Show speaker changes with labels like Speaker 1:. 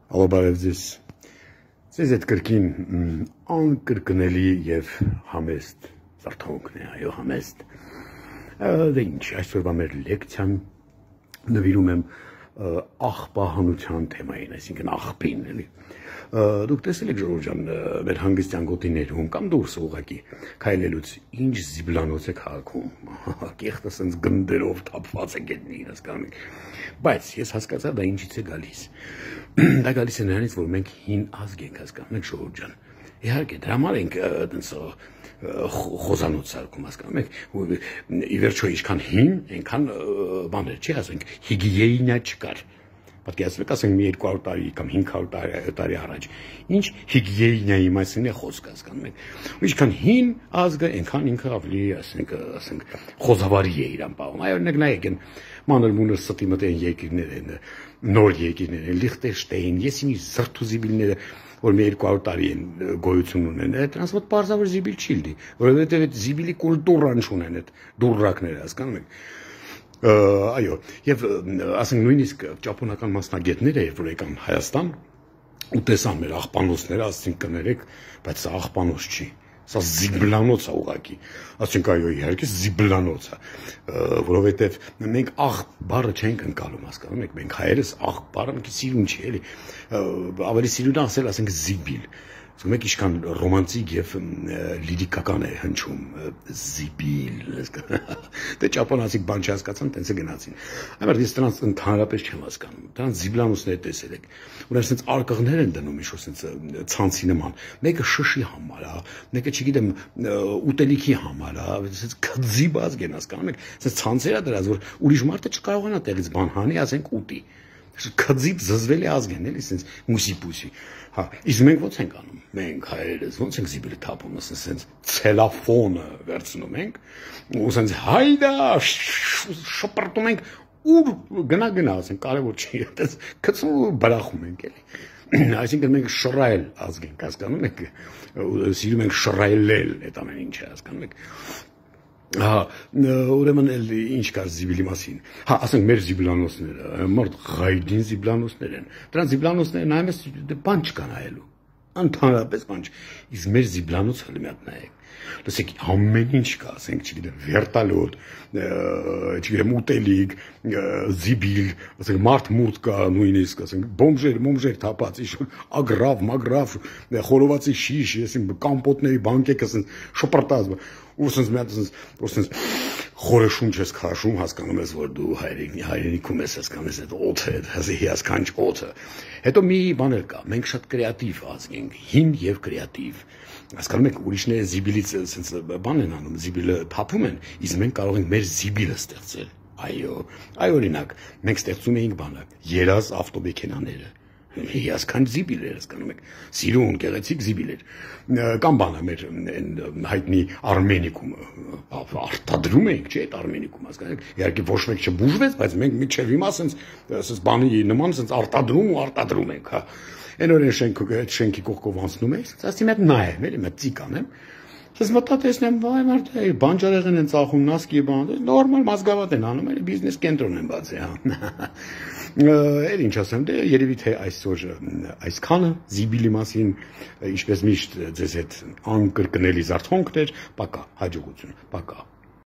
Speaker 1: Ալոբարևձես, ձեզ այդ կրկին անկրկնելի և համեստ զարթոնքն է, այո համեստ, դե ինչ, այսօրվա մեր լեկցիան նվիրում եմ աղբահանության թեմային, այսինքն աղբին, էլի, դուք տեսել եք Ժողովուրդ ջան, մեր հանգստյան գոտիներում կամ դուրս ուղղակի քայլելուց ինչ զիբլանոց է քաղաքում, կեղտը սենց գնդերով թափված է գետնին, հասկանում եք, բայց ես հասկացա դա ինչից է գալիս, դա գալիս է նրանից, որ մենք հին ազգ ենք, հասկանում եք Ժողովուրդ ջան, իհարկե դրա համար ենք այդպես խոզանոց սարքում, հասկանում եք, ի վերջո ինչքան հին, այնքան բաներ չի ասենք, հիգիենա չկար, պատկերացրեք ասենք մի 200 տարի կամ 500 տարի առաջ, ինչ հիգիենայի մասին է խոսքը, հասկանում եք, ու ինչքան հին ազգը, այնքան ինքը ավելի, ասենք, խոզավարի է իրան պահում, այո, օրինակ նայեք են մանր մունր ստի մտեն երկիրներ են, նոր երկիրներ են, Լիխտենշտեյն, ես իմի զրթուզիբիլները որ մի 200 տարի են գոյություն ունեն, դրանց մոտ պարզավոր զիբիլ չի լինի, որովհետև այդ զիբիլի կուլտուրան չունեն այդ դուրրակները, հասկանում եք։ Այո, եւ ասենք նույնիսկ ճապոնական մասնագետները, երբ որ եկան Հայաստան, ու տեսան մեր աղբանոցները, ասեցին կներեք, բայց սա աղբանոց չի։ Սա զիբլանոց է ուղղակի, ասենք այո իհարկե զիբլանոց է, որովհետև մենք աղ բառը չենք ընկալում, հասկանում եք, մենք հայերս աղ բառը մի քիչ սիրուն չի, էլի, ավելի սիրուն է ասել, ասենք զիբիլ, ասում եք ինչքան ռոմանտիկ եւ լիրիկական է հնչում, զիբիլ, դե ճապոնացիք բան չհասկացան, տենց է գնացին, այլ ես դրանց ընդհանրապես չեմ հասկանում, դրանց զիբլանոցները տեսել եք, ուրեմն սենց արկղներ են դնում ինչ-որ սենց ցանցի նման, մեկը շշի համար է, մեկը չգիտեմ ուտելիքի համար է, սենց քձի բազգ են, հասկանում եք, սենց ցանցեր է դրած, որ ուրիշ մարդը չկարողանա տեղից բան հանի, ասենք ուտի, քձիպ զզվելի ազգ են, էլի սենց մուսի-պուսի, հա, իսկ մենք ոնց ենք անում, մենք հայերս ոնց ենք զիբիլը թափում, սենց ցելոֆոնը վերցնում ենք, ու սենց հայդա շպրտում ենք, ուր գնա, ասենք, կարևոր չի, այդպես գցում ու բրախում ենք, էլի, այսինքն մենք շռայել ազգ ենք, հասկանում եք, սիրում ենք շռայելել այդ ամեն ինչը, հասկանում եք, հա, ուրեմն ինչ կար զիբիլի մասին, հա, ասենք մեր զիբլանոցները, մարդ ղայդին զիբլանոցներ են, դրանց զիբլանոցները նայում ես բան չկա նայելու, ընդհանրապես բան չի, իսկ մեր զիբլանոցը մի հատ նայեք, լսեք ամեն ինչ կա, ասենք, չգիտեմ, վերտալոտ, չգիտեմ, ուտելիք, զիբիլ, ասենք, մարդ մուրդ կա նույնիսկ, ասենք, բոմժեր թափած, ագրավ, մագրավ, խորովածի շիշ, կամպոտների բանկեքը շպրտած, ու սենց մի հատ սենց խորը շունչ ես քաշում, հասկանում ես, որ դու հայրենիքում ես, հասկանում ես այդ օդը, հիասքանչ օդը, հետո մի բաներ կա, մենք շատ կրեատիվ ազգ ենք, հին և կրեատիվ, հասկանում եք, ուրիշները զիբիլից սենց բան են անում, զիբիլը թափում են, իսկ մենք կարող ենք մեր զիբիլը ստեղծել, այո, օրինակ, մենք ստեղծում էինք բանը, երազ ավտոմեքենաները, հիասքանչ զիբիլ էր, հասկանում եք, սիրուն, գեղեցիկ զիբիլ էր, կամ բանը մեր հայտնի Արմենիկումը, արտադրում էինք, չէ, այդ Արմենիկում, հասկանում եք, իհարկե ոչ մեկ չբուժվեց, բայց մենք մինչև հիմա սենց բանի նման սենց արտադրում ենք, հա, այն օրեն շենքի կողքով անցնում էի, ասում եմ նայեմ, էլի մտ ծիկ անեմ, ես մտա տեսնեմ, վայ մարդ, բանջարեղեն են ծախում, նասկի բան, նորմալ մազգավատ են անում, էլի բիզնես կենտրոն են բացի, հա, էլ ինչ ասեմ, դե երևի թե այսօր այսքանը զիբիլի մասին, ինչպես միշտ ձեզ հետ անկրկնելի զարթոնքներ, պակա, հաջողություն, պակա։